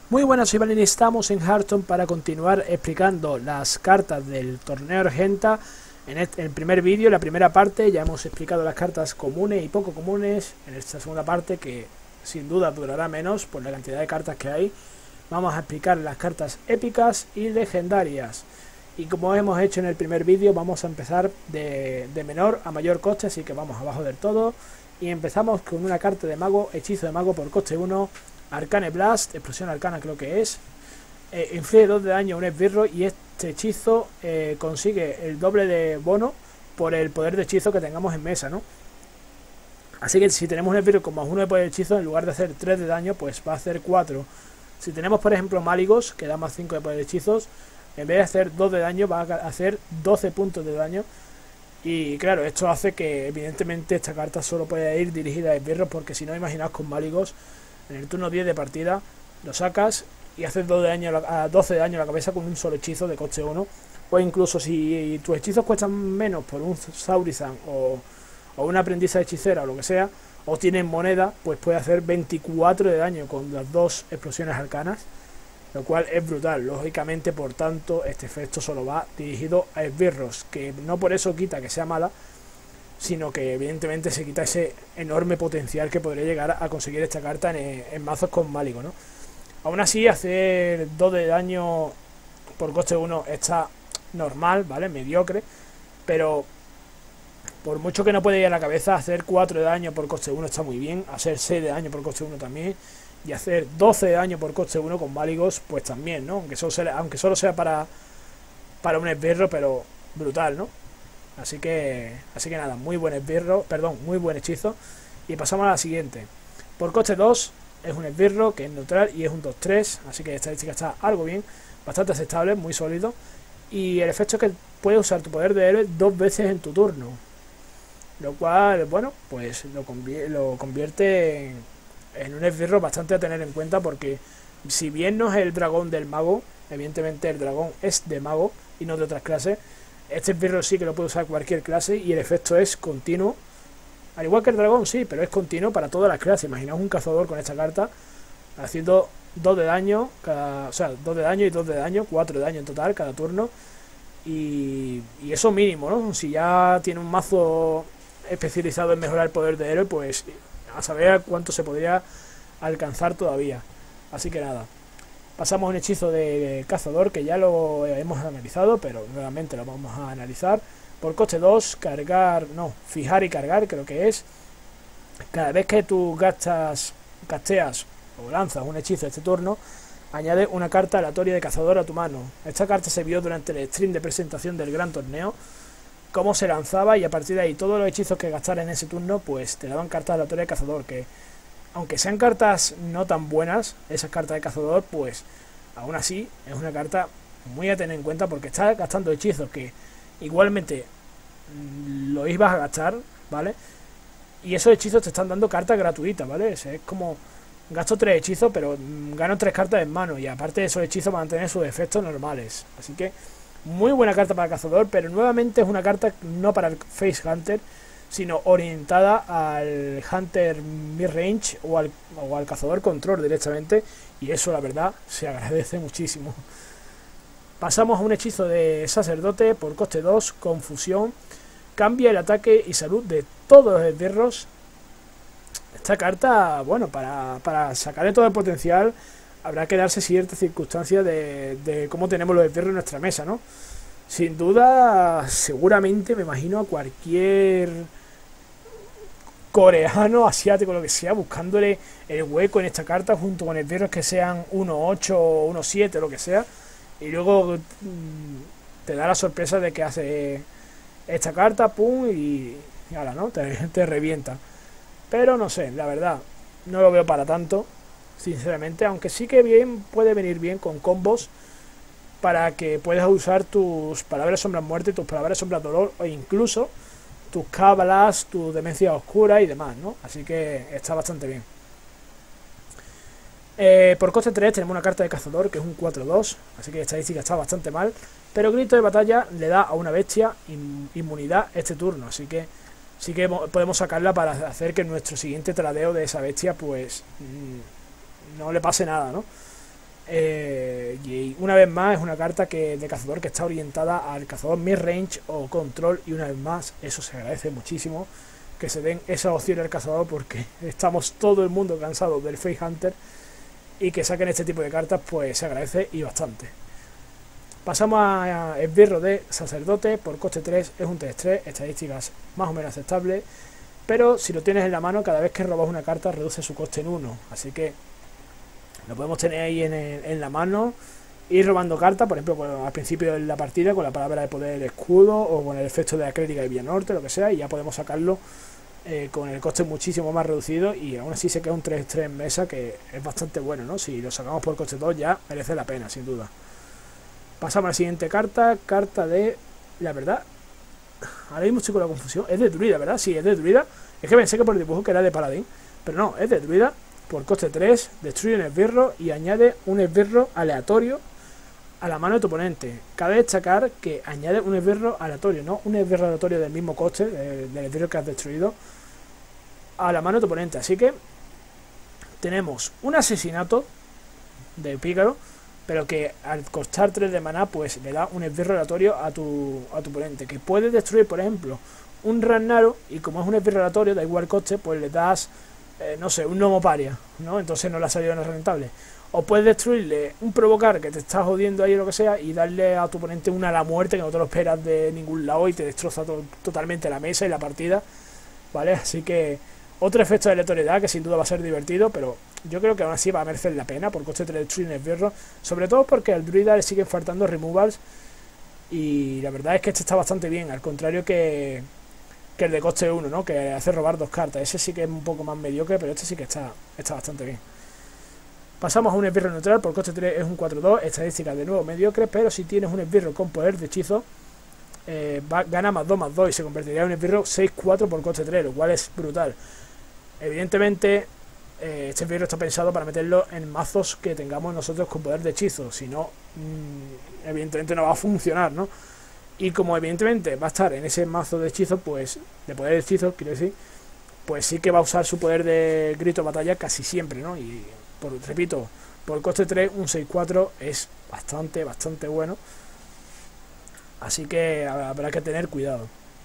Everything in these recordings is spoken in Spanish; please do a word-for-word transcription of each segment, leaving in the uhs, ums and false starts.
Muy buenas, soy Valen y estamos en Hearthstone para continuar explicando las cartas del torneo Argenta. En este, en el primer vídeo, la primera parte, ya hemos explicado las cartas comunes y poco comunes. En esta segunda parte, que sin duda durará menos por la cantidad de cartas que hay, vamos a explicar las cartas épicas y legendarias. Y como hemos hecho en el primer vídeo, vamos a empezar de, de menor a mayor coste, así que vamos abajo del todo. Y empezamos con una carta de mago, hechizo de mago por coste uno. Arcane Blast, explosión arcana creo que es, eh, inflige dos de daño a un esbirro y este hechizo eh, consigue el doble de bono por el poder de hechizo que tengamos en mesa, ¿no? Así que si tenemos un esbirro con más uno de poder de hechizo, en lugar de hacer tres de daño, pues va a hacer cuatro. Si tenemos por ejemplo Máligos, que da más cinco de poder de hechizos, en vez de hacer dos de daño, va a hacer doce puntos de daño. Y claro, esto hace que evidentemente esta carta solo puede ir dirigida a esbirros, porque si no, imaginaos con Máligos, en el turno diez de partida lo sacas y haces dos de daño a doce de daño a la cabeza con un solo hechizo de coste uno. O incluso si tus hechizos cuestan menos por un Saurizan o, o una aprendiza hechicera o lo que sea, o tienen moneda, pues puede hacer veinticuatro de daño con las dos explosiones arcanas, lo cual es brutal. Lógicamente, por tanto, este efecto solo va dirigido a esbirros, que no por eso quita que sea mala, sino que evidentemente se quita ese enorme potencial que podría llegar a conseguir esta carta en, en mazos con Máligo, ¿no? Aún así, hacer dos de daño por coste uno está normal, ¿vale? Mediocre, pero por mucho que no puede ir a la cabeza, hacer cuatro de daño por coste uno está muy bien, hacer seis de daño por coste uno también, y hacer doce de daño por coste uno con Máligos, pues también, ¿no? Aunque solo sea, aunque solo sea para, para un esbirro, pero brutal, ¿no? Así que, así que nada, muy buen esbirro, perdón, muy buen hechizo. Y pasamos a la siguiente. Por coste dos es un esbirro que es neutral y es un dos tres, así que estadística está algo bien, bastante aceptable, muy sólido. Y el efecto es que puedes usar tu poder de héroe dos veces en tu turno, lo cual, bueno, pues lo, convier lo convierte en, en un esbirro bastante a tener en cuenta, porque si bien no es el dragón del mago, evidentemente el dragón es de mago y no de otras clases, este esbirro sí que lo puede usar cualquier clase y el efecto es continuo. Al igual que el dragón, sí, pero es continuo para todas las clases. Imaginaos un cazador con esta carta haciendo dos de daño, cada, o sea, dos de daño y dos de daño, cuatro de daño en total cada turno. Y, y eso mínimo, ¿no? Si ya tiene un mazo especializado en mejorar el poder de héroe, pues a saber cuánto se podría alcanzar todavía. Así que nada. Pasamos a un hechizo de cazador que ya lo hemos analizado, pero nuevamente lo vamos a analizar. Por coste dos, cargar, no, fijar y cargar creo que es. Cada vez que tú gastas, casteas o lanzas un hechizo este turno, añade una carta aleatoria de cazador a tu mano. Esta carta se vio durante el stream de presentación del gran torneo, cómo se lanzaba, y a partir de ahí todos los hechizos que gastaras en ese turno pues te daban cartas aleatorias de cazador, que aunque sean cartas no tan buenas, esas cartas de cazador, pues aún así es una carta muy a tener en cuenta, porque estás gastando hechizos que igualmente lo ibas a gastar, ¿vale? Y esos hechizos te están dando cartas gratuitas, ¿vale? Es como gasto tres hechizos, pero gano tres cartas en mano, y aparte de esos hechizos van a tener sus efectos normales. Así que muy buena carta para el cazador, pero nuevamente es una carta no para el Face Hunter, sino orientada al Hunter Midrange o al, o al cazador control directamente, y eso la verdad se agradece muchísimo. Pasamos a un hechizo de sacerdote por coste dos, confusión, cambia el ataque y salud de todos los esbirros. Esta carta, bueno, para, para sacarle todo el potencial habrá que darse ciertas circunstancias de, de cómo tenemos los esbirros en nuestra mesa, ¿no? Sin duda, seguramente me imagino a cualquier coreano, asiático, lo que sea, buscándole el hueco en esta carta junto con esbirros que sean uno ocho o uno siete, lo que sea, y luego mmm, te da la sorpresa de que hace esta carta, pum, y, y ahora, ¿no? Te, te revienta. Pero no sé, la verdad, no lo veo para tanto, sinceramente, aunque sí que bien puede venir bien con combos para que puedas usar tus palabras sombras muerte, tus palabras sombras dolor, o incluso tus cábalas, tu demencia oscura y demás, ¿no? Así que está bastante bien. Eh, por coste tres tenemos una carta de cazador que es un cuatro dos, así que estadística está bastante mal, pero grito de batalla le da a una bestia inmunidad este turno, así que sí que podemos sacarla para hacer que nuestro siguiente tradeo de esa bestia pues mmm, no le pase nada, ¿no? Eh, y una vez más es una carta que de cazador que está orientada al cazador mid-range o control, y una vez más eso se agradece muchísimo, que se den esa opción al cazador, porque estamos todo el mundo cansado del Face Hunter, y que saquen este tipo de cartas pues se agradece y bastante. Pasamos a Esbirro de Sacerdote por coste tres, es un tres tres, estadísticas más o menos aceptables, pero si lo tienes en la mano, cada vez que robas una carta reduce su coste en uno, así que lo podemos tener ahí en, el, en la mano, ir robando cartas, por ejemplo con, al principio de la partida con la palabra de poder escudo o con el efecto de la crítica de Villanorte, lo que sea, y ya podemos sacarlo eh, con el coste muchísimo más reducido, y aún así se queda un tres tres en mesa, que es bastante bueno, ¿no? Si lo sacamos por coste dos ya merece la pena, sin duda. Pasamos a la siguiente carta, carta de... La verdad, ahora mismo estoy con la confusión, es de druida, ¿verdad? Sí, es de druida, es que pensé que por el dibujo que era de paladín, pero no, es de druida. Por coste tres, destruye un esbirro y añade un esbirro aleatorio a la mano de tu oponente. Cabe destacar que añade un esbirro aleatorio, no un esbirro aleatorio del mismo coste, de, del esbirro que has destruido, a la mano de tu oponente. Así que tenemos un asesinato de pícaro, pero que al costar tres de maná, pues le da un esbirro aleatorio a tu, a tu oponente, que puede destruir, por ejemplo, un Ragnaro, y como es un esbirro aleatorio, da igual coste, pues le das... Eh, no sé, un gnomo paria, ¿no? Entonces no le ha salido no rentable. O puedes destruirle un provocar que te está jodiendo ahí o lo que sea, y darle a tu oponente una a la muerte que no te lo esperas de ningún lado y te destroza to totalmente la mesa y la partida, ¿vale? Así que otro efecto de aleatoriedad que sin duda va a ser divertido, pero yo creo que aún así va a merecer la pena por coste tres destruir un esbirro, sobre todo porque al druida le siguen faltando removals, y la verdad es que este está bastante bien, al contrario que... que el de coste uno, ¿no? Que hace robar dos cartas. Ese sí que es un poco más mediocre, pero este sí que está, está bastante bien. Pasamos a un esbirro neutral, por coste tres es un cuatro dos, estadística de nuevo mediocre, pero si tienes un esbirro con poder de hechizo, eh, va, gana más dos más dos y se convertiría en un esbirro seis cuatro por coste tres, lo cual es brutal. Evidentemente, eh, este esbirro está pensado para meterlo en mazos que tengamos nosotros con poder de hechizo, si no, mmm, evidentemente no va a funcionar, ¿no? Y como evidentemente va a estar en ese mazo de hechizo, pues de poder de hechizo, quiero decir, pues sí que va a usar su poder de grito de batalla casi siempre, ¿no? Y por, repito, por coste tres, un seis cuatro es bastante, bastante bueno. Así que habrá que tener cuidado.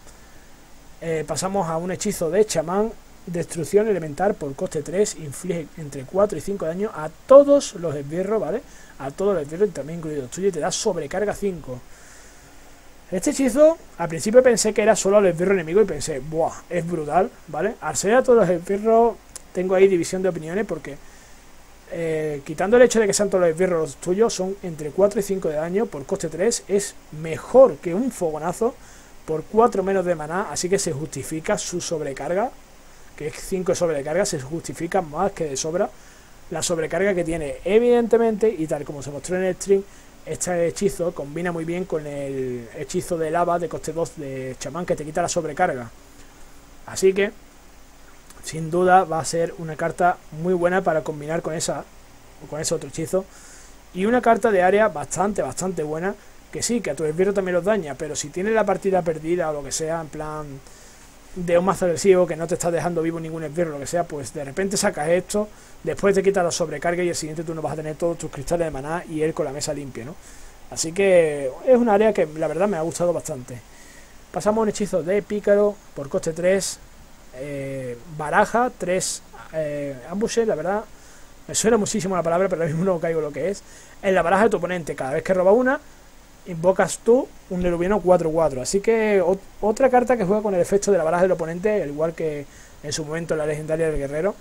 Eh, pasamos a un hechizo de chamán, destrucción elemental por coste tres, inflige entre cuatro y cinco daño a todos los esbirros, ¿vale? A todos los esbirros, también incluidos tuyo, y te da sobrecarga cinco. Este hechizo, al principio pensé que era solo al esbirro enemigo y pensé, ¡buah! Es brutal, ¿vale? Al ser a todos los esbirros, tengo ahí división de opiniones porque, eh, quitando el hecho de que sean todos los esbirros los tuyos, son entre cuatro y cinco de daño por coste tres, es mejor que un fogonazo por cuatro menos de maná, así que se justifica su sobrecarga, que es cinco de sobrecarga, se justifica más que de sobra la sobrecarga que tiene. Evidentemente, y tal como se mostró en el stream, este hechizo combina muy bien con el hechizo de lava de coste dos de chamán que te quita la sobrecarga. Así que, sin duda, va a ser una carta muy buena para combinar con esa con ese otro hechizo. Y una carta de área bastante, bastante buena. Que sí, que a tu esbirro también los daña, pero si tienes la partida perdida o lo que sea, en plan de un mazo agresivo que no te está dejando vivo ningún esbirro, lo que sea, pues de repente sacas esto, después te quita la sobrecarga y el siguiente turno vas a tener todos tus cristales de maná y él con la mesa limpia, ¿no? Así que es un área que la verdad me ha gustado bastante. Pasamos a un hechizo de pícaro por coste tres, eh, baraja, tres eh, ambushes, la verdad me suena muchísimo la palabra, pero ahora mismo no caigo lo que es. En la baraja de tu oponente, cada vez que roba una, invocas tú un Nerubiano cuatro cuatro. Así que o, otra carta que juega con el efecto de la baraja del oponente, al igual que en su momento la legendaria del guerrero.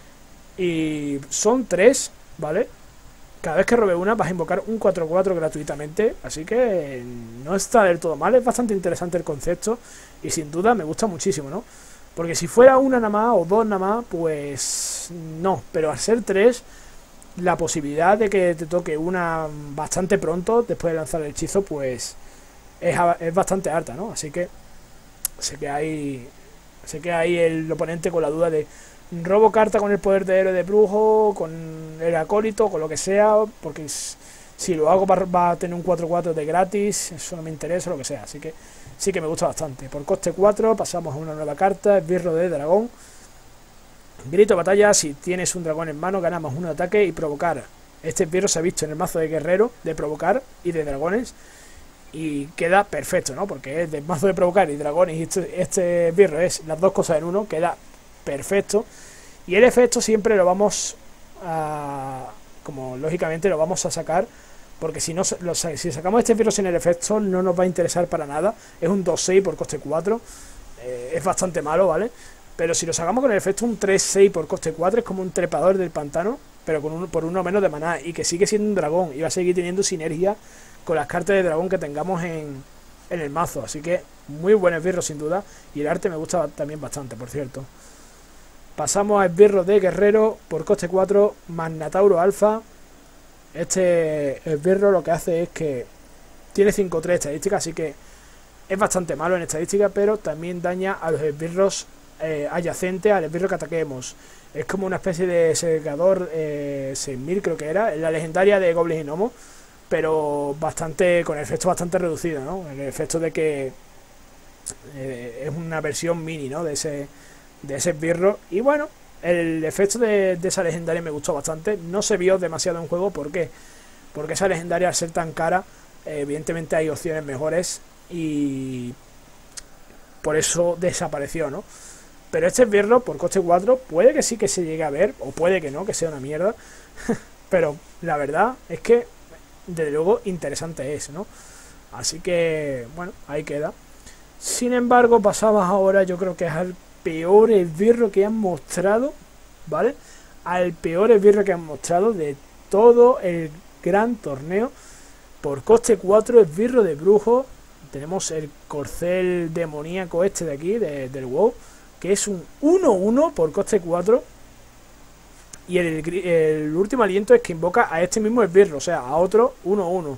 Y son tres, ¿vale? Cada vez que robe una vas a invocar un cuatro cuatro gratuitamente. Así que no está del todo mal, es bastante interesante el concepto. Y sin duda me gusta muchísimo, ¿no? Porque si fuera una nada más o dos nada más, pues no. Pero al ser tres, la posibilidad de que te toque una bastante pronto después de lanzar el hechizo, pues es, es bastante alta, ¿no? Así que se queda ahí, se queda ahí el oponente con la duda de robo carta con el poder de héroe de brujo, con el acólito, con lo que sea, porque si lo hago va, va a tener un cuatro cuatro de gratis, eso no me interesa, lo que sea. Así que sí que me gusta bastante. Por coste cuatro pasamos a una nueva carta, esbirro de dragón. Grito de batalla, si tienes un dragón en mano, ganamos un ataque y provocar Este esbirro se ha visto en el mazo de guerrero, de provocar y de dragones, y queda perfecto, ¿no? Porque es del mazo de provocar y dragones, y este, este esbirro es las dos cosas en uno, queda perfecto. Y el efecto siempre lo vamos a, como lógicamente lo vamos a sacar, porque si no lo, si sacamos este esbirro sin el efecto no nos va a interesar para nada. Es un dos seis por coste cuatro, eh, es bastante malo, ¿vale? Pero si lo sacamos con el efecto un tres seis por coste cuatro, es como un trepador del pantano, pero con un, por uno menos de maná, y que sigue siendo un dragón, y va a seguir teniendo sinergia con las cartas de dragón que tengamos en, en el mazo. Así que muy buen esbirro sin duda, y el arte me gusta también bastante, por cierto. Pasamos a esbirro de guerrero por coste cuatro, Magnatauro Alfa. Este esbirro lo que hace es que tiene cinco tres estadística, así que es bastante malo en estadística, pero también daña a los esbirros eh, adyacentes al esbirro que ataquemos. Es como una especie de secador eh, seis mil creo que era, la legendaria de Goblins y Gnomos, pero bastante con el efecto bastante reducido, ¿no? El efecto de que eh, es una versión mini, ¿no? De ese, de ese esbirro. Y bueno, el efecto de, de esa legendaria me gustó bastante. No se vio demasiado en juego, ¿por qué? Porque esa legendaria, al ser tan cara, eh, evidentemente hay opciones mejores y por eso desapareció, ¿no? Pero este esbirro por coste cuatro puede que sí que se llegue a ver, o puede que no, que sea una mierda. Pero la verdad es que desde luego interesante es, ¿no? Así que bueno, ahí queda. Sin embargo, pasamos ahora, yo creo que es al peor esbirro que han mostrado, ¿vale? Al peor esbirro que han mostrado de todo el gran torneo. Por coste cuatro, esbirro de brujo. Tenemos el corcel demoníaco este de aquí, de, del WoW, que es un uno uno por coste cuatro. Y el, el último aliento es que invoca a este mismo esbirro, o sea, a otro uno uno.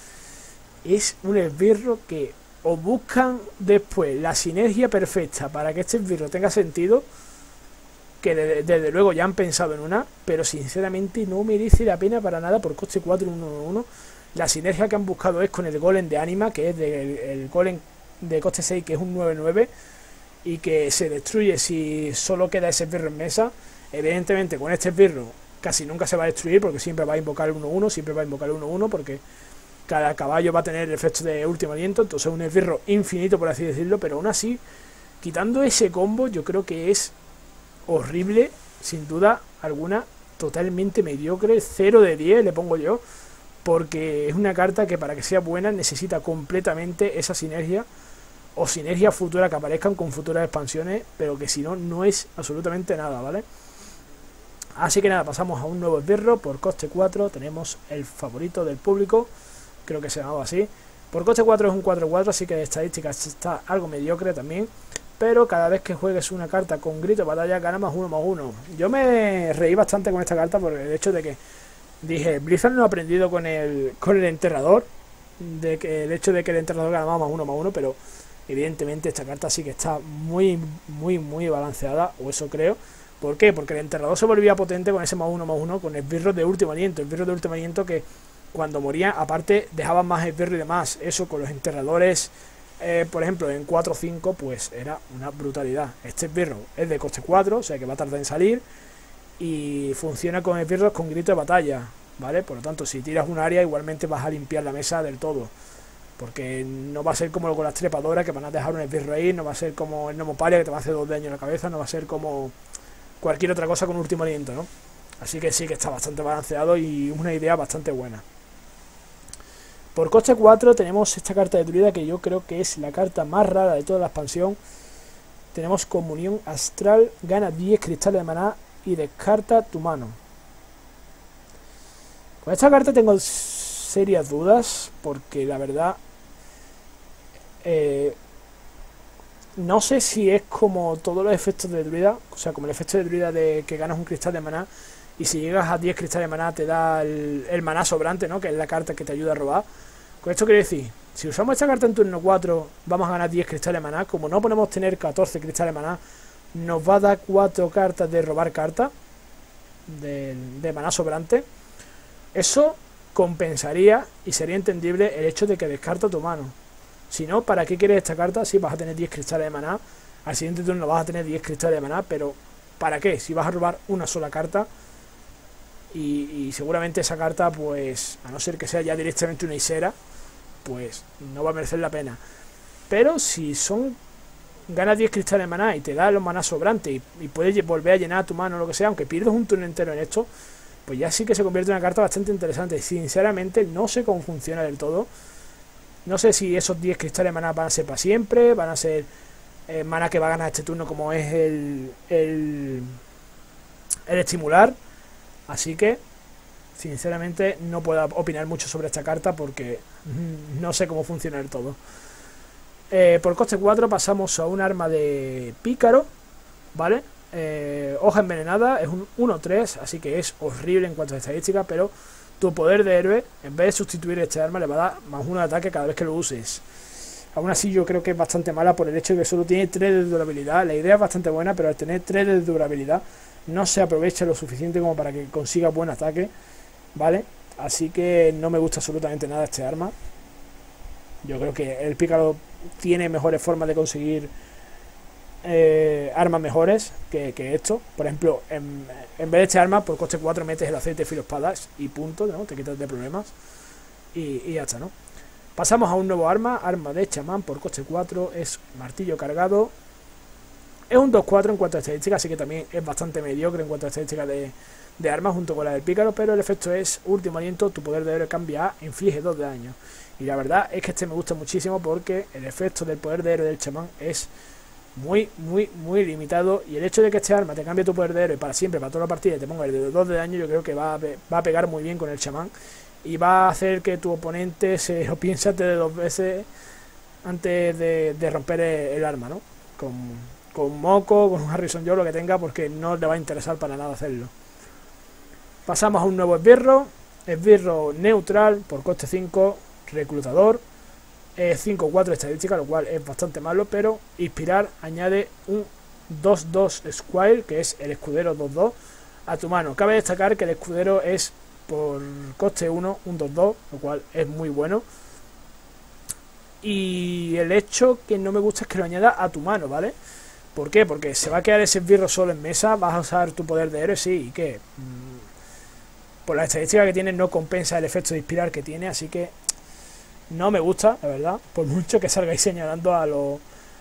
Es un esbirro que o buscan después la sinergia perfecta para que este esbirro tenga sentido, que desde, desde luego ya han pensado en una, pero sinceramente no merece la pena para nada por coste cuatro uno uno. La sinergia que han buscado es con el golem de Anima, que es del el golem de coste seis, que es un nueve nueve, y que se destruye si solo queda ese esbirro en mesa. Evidentemente con este esbirro casi nunca se va a destruir, porque siempre va a invocar el uno uno, siempre va a invocar el uno uno, porque cada caballo va a tener el efecto de último aliento, entonces un esbirro infinito, por así decirlo. Pero aún así, quitando ese combo, yo creo que es horrible, sin duda alguna, totalmente mediocre, cero de diez le pongo yo, porque es una carta que para que sea buena necesita completamente esa sinergia, o sinergia futura que aparezcan con futuras expansiones, pero que si no, no es absolutamente nada, ¿vale? Así que nada, pasamos a un nuevo esbirro por coste cuatro. Tenemos el favorito del público, creo que se llamaba así. Por coste cuatro es un cuatro cuatro, así que de estadísticas está algo mediocre también, pero cada vez que juegues una carta con grito de batalla gana más uno más uno. Yo me reí bastante con esta carta por el hecho de que dije, Blizzard no ha aprendido con el, con el enterrador, de que el hecho de que el enterrador gana más uno más uno, pero evidentemente esta carta sí que está muy, muy, muy balanceada, o eso creo. ¿Por qué? Porque el enterrador se volvía potente con ese más uno más uno, con esbirros de último aliento, esbirros de último aliento que cuando morían, aparte, dejaban más esbirro y demás. Eso con los enterradores, eh, por ejemplo, en cuatro o cinco, pues era una brutalidad. Este esbirro es de coste cuatro, o sea que va a tardar en salir, y funciona con esbirros con grito de batalla, ¿vale? Por lo tanto, si tiras un área, igualmente vas a limpiar la mesa del todo, porque no va a ser como con las trepadoras que van a dejar un esbirro ahí, no va a ser como el Gnomopalia que te va a hacer dos daños en la cabeza, no va a ser como cualquier otra cosa con último aliento, ¿no? Así que sí que está bastante balanceado y una idea bastante buena. Por coste cuatro tenemos esta carta de druida, que yo creo que es la carta más rara de toda la expansión. Tenemos Comunión Astral, gana diez cristales de maná y descarta tu mano. Con esta carta tengo serias dudas, porque la verdad eh, no sé si es como todos los efectos de druida, o sea, como el efecto de druida de que ganas un cristal de maná y si llegas a diez cristales de maná te da el, el maná sobrante, ¿no? Que es la carta que te ayuda a robar. Con esto quiere decir, si usamos esta carta en turno cuatro, vamos a ganar diez cristales de maná. Como no podemos tener catorce cristales de maná, nos va a dar cuatro cartas de robar cartas de, de maná sobrante. Eso compensaría y sería entendible el hecho de que descarta tu mano. Si no, ¿para qué quieres esta carta? Si vas a tener diez cristales de maná, al siguiente turno vas a tener diez cristales de maná, pero ¿para qué? Si vas a robar una sola carta y, y seguramente esa carta, pues a no ser que sea ya directamente una Isera, pues no va a merecer la pena. Pero si son ganas diez cristales de maná y te da los maná sobrantes y, y puedes volver a llenar tu mano o lo que sea, aunque pierdas un turno entero en esto, pues ya sí que se convierte en una carta bastante interesante. Sinceramente no sé cómo funciona del todo. No sé si esos diez cristales de maná van a ser para siempre, van a ser eh, maná que va a ganar este turno, como es el, el, el estimular. Así que sinceramente no puedo opinar mucho sobre esta carta porque no sé cómo funciona del todo. Eh, por coste cuatro pasamos a un arma de pícaro, ¿vale? Eh, hoja envenenada, es un uno tres, así que es horrible en cuanto a estadísticas, pero tu poder de héroe, en vez de sustituir este arma, le va a dar más uno de ataque cada vez que lo uses. Aún así yo creo que es bastante mala por el hecho de que solo tiene tres de durabilidad. La idea es bastante buena, pero al tener tres de durabilidad no se aprovecha lo suficiente como para que consiga buen ataque, ¿vale? Así que no me gusta absolutamente nada este arma. Yo creo que el pícaro tiene mejores formas de conseguir eh, armas mejores que, que esto. Por ejemplo, en, en vez de este arma, por coste cuatro metes el aceite de filoespadas y punto, ¿no? Te quitas de problemas y, y ya está, ¿no? Pasamos a un nuevo arma, arma de chamán por coste cuatro, es martillo cargado. Es un dos cuatro en cuanto a estadísticas, así que también es bastante mediocre en cuanto a estadísticas de, de armas junto con la del pícaro, pero el efecto es último aliento, tu poder de héroe cambia a, inflige dos de daño. Y la verdad es que este me gusta muchísimo porque el efecto del poder de héroe del chamán es muy, muy, muy limitado. Y el hecho de que este arma te cambie tu poder de héroe para siempre, para toda la partida, y te ponga el de dos de daño, yo creo que va a, va a pegar muy bien con el chamán. Y va a hacer que tu oponente se lo piense antes de dos veces antes de, de romper el, el arma, ¿no? Con, con Moco, con un Harrison Yo, lo que tenga, porque no le va a interesar para nada hacerlo. Pasamos a un nuevo esbirro. Esbirro neutral por coste cinco. Reclutador, eh, cinco cuatro estadística, lo cual es bastante malo, pero inspirar añade un dos dos Squire, que es el escudero dos dos, a tu mano. Cabe destacar que el escudero es por coste uno, un dos dos, lo cual es muy bueno. Y el hecho que no me gusta es que lo añada a tu mano, ¿vale? ¿Por qué? Porque se va a quedar ese esbirro solo en mesa, vas a usar tu poder de héroe, sí, ¿y qué? Mm, por la estadística que tiene no compensa el efecto de inspirar que tiene, así que no me gusta, la verdad, por mucho que salgáis señalando a los...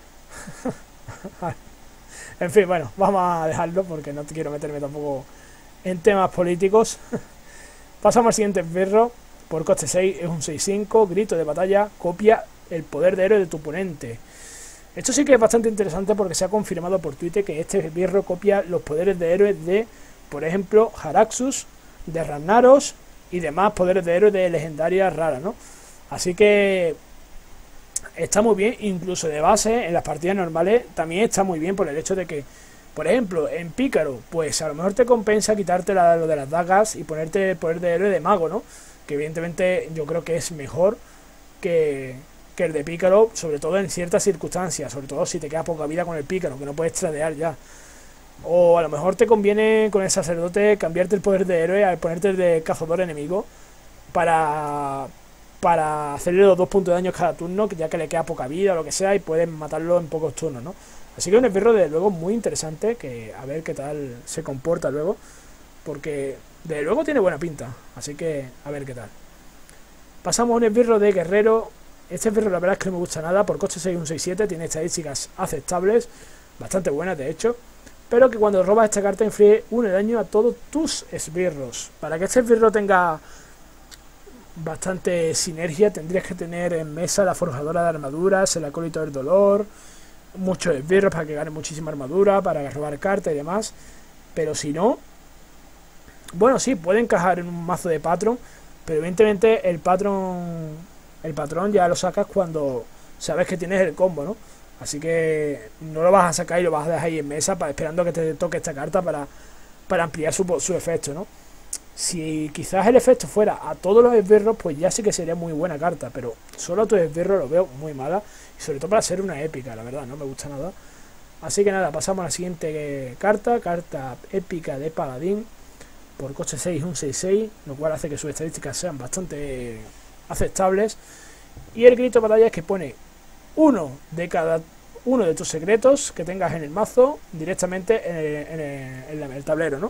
En fin, bueno, vamos a dejarlo porque no quiero meterme tampoco en temas políticos. Pasamos al siguiente esbirro. Por coste seis, es un seis cinco, grito de batalla, copia el poder de héroe de tu oponente. Esto sí que es bastante interesante porque se ha confirmado por Twitter que este esbirro copia los poderes de héroes de, por ejemplo, Jaraxxus, de Ragnaros y demás poderes de héroes de legendarias raras, ¿no? Así que está muy bien, incluso de base en las partidas normales también está muy bien por el hecho de que, por ejemplo, en pícaro, pues a lo mejor te compensa quitarte la, lo de las dagas y ponerte el poder de héroe de mago, ¿no? Que evidentemente yo creo que es mejor que, que el de pícaro, sobre todo en ciertas circunstancias, sobre todo si te queda poca vida con el pícaro, que no puedes tradear ya. O a lo mejor te conviene con el sacerdote cambiarte el poder de héroe al ponerte el de cazador enemigo para... para hacerle los dos puntos de daño cada turno, ya que le queda poca vida o lo que sea, y pueden matarlo en pocos turnos, ¿no? Así que un esbirro de luego muy interesante, que a ver qué tal se comporta luego, porque de luego tiene buena pinta, así que a ver qué tal. Pasamos a un esbirro de guerrero. Este esbirro la verdad es que no me gusta nada, por coste seis un seis siete, tiene estadísticas aceptables, bastante buenas de hecho, pero que cuando robas esta carta inflige uno de daño a todos tus esbirros. Para que este esbirro tenga bastante sinergia, tendrías que tener en mesa la forjadora de armaduras, el acólito del dolor, muchos esbirros para que gane muchísima armadura, para robar cartas y demás. Pero si no, bueno, sí, puede encajar en un mazo de patrón, pero evidentemente el patrón el patrón ya lo sacas cuando sabes que tienes el combo, ¿no? Así que no lo vas a sacar y lo vas a dejar ahí en mesa para, esperando que te toque esta carta para, para ampliar su, su efecto, ¿no? Si quizás el efecto fuera a todos los esbirros, pues ya sí que sería muy buena carta, pero solo a tus esbirros lo veo muy mala, y sobre todo para ser una épica, la verdad, no me gusta nada. Así que nada, pasamos a la siguiente carta, carta épica de paladín, por coste seis, un seis seis, lo cual hace que sus estadísticas sean bastante aceptables. Y el grito de batalla es que pone uno de cada uno de tus secretos que tengas en el mazo directamente en el, en el, en el tablero, ¿no?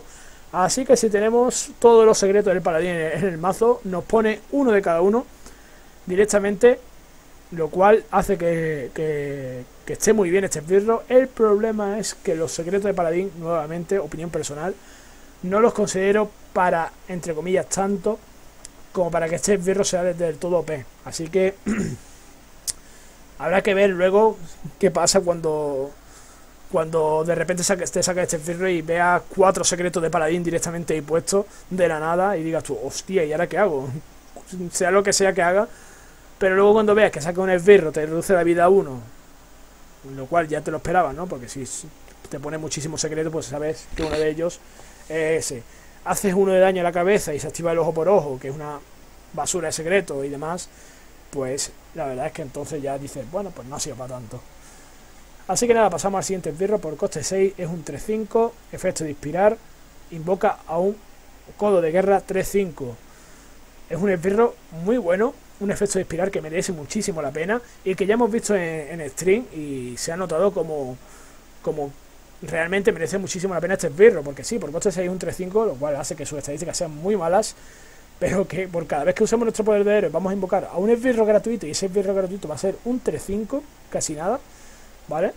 Así que si tenemos todos los secretos del paladín en el mazo, nos pone uno de cada uno directamente, lo cual hace que, que, que esté muy bien este esbirro. El problema es que los secretos de paladín, nuevamente, opinión personal, no los considero para, entre comillas, tanto como para que este esbirro sea del todo O P. Así que habrá que ver luego qué pasa cuando cuando de repente te saca este esbirro y veas cuatro secretos de paladín directamente ahí puestos de la nada y digas tú, hostia, ¿y ahora qué hago? Sea lo que sea que haga. Pero luego cuando veas que saca un esbirro, te reduce la vida a uno, lo cual ya te lo esperabas, ¿no? Porque si te pone muchísimos secretos, pues sabes que uno de ellos es ese. Haces uno de daño a la cabeza y se activa el ojo por ojo, que es una basura de secreto y demás, pues la verdad es que entonces ya dices, bueno, pues no ha sido para tanto. Así que nada, pasamos al siguiente esbirro por coste seis, es un tres cinco, efecto de inspirar, invoca a un codo de guerra tres cinco. Es un esbirro muy bueno, un efecto de inspirar que merece muchísimo la pena y que ya hemos visto en, en stream y se ha notado como, como realmente merece muchísimo la pena este esbirro, porque sí, por coste seis es un tres cinco, lo cual hace que sus estadísticas sean muy malas, pero que por cada vez que usemos nuestro poder de héroe vamos a invocar a un esbirro gratuito y ese esbirro gratuito va a ser un tres cinco, casi nada, ¿vale?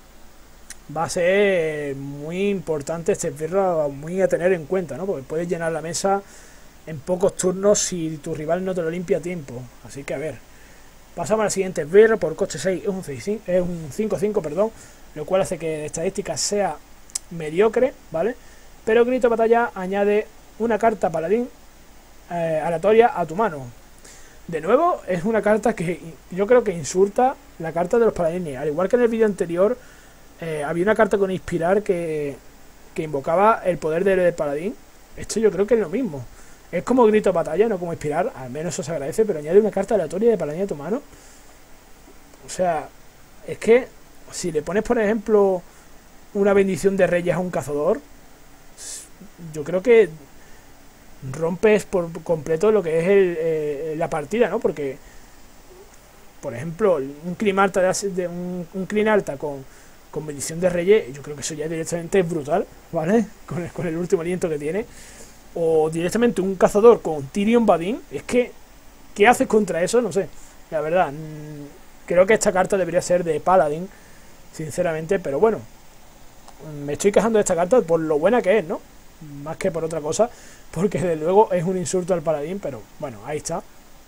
Va a ser muy importante este esbirro, muy a tener en cuenta, ¿no? Porque puedes llenar la mesa en pocos turnos si tu rival no te lo limpia a tiempo. Así que a ver, pasamos al siguiente esbirro por coste seis, es un, es un cinco cinco, perdón, lo cual hace que la estadística sea mediocre, ¿vale? Pero Grito de Batalla añade una carta paladín eh, aleatoria a tu mano. De nuevo, es una carta que yo creo que insulta la carta de los paladines. Al igual que en el vídeo anterior, eh, había una carta con inspirar que, que invocaba el poder del de paladín. Esto yo creo que es lo mismo. Es como Grito de Batalla, no como inspirar, al menos eso se agradece, pero añade una carta aleatoria de paladín a tu mano. O sea, es que si le pones, por ejemplo, una bendición de reyes a un cazador, yo creo que rompes por completo lo que es el, eh, la partida, ¿no? Porque, por ejemplo, un Climarta de, de un, un Clinarta con, con bendición de reyes, yo creo que eso ya directamente es brutal, ¿vale? Con el, con el último aliento que tiene. O directamente un cazador con Tirion Badin, es que ¿qué haces contra eso? No sé, la verdad, creo que esta carta debería ser de Paladín, sinceramente, pero bueno, me estoy quejando de esta carta por lo buena que es, ¿no? Más que por otra cosa, porque desde luego es un insulto al paladín, pero bueno, ahí está.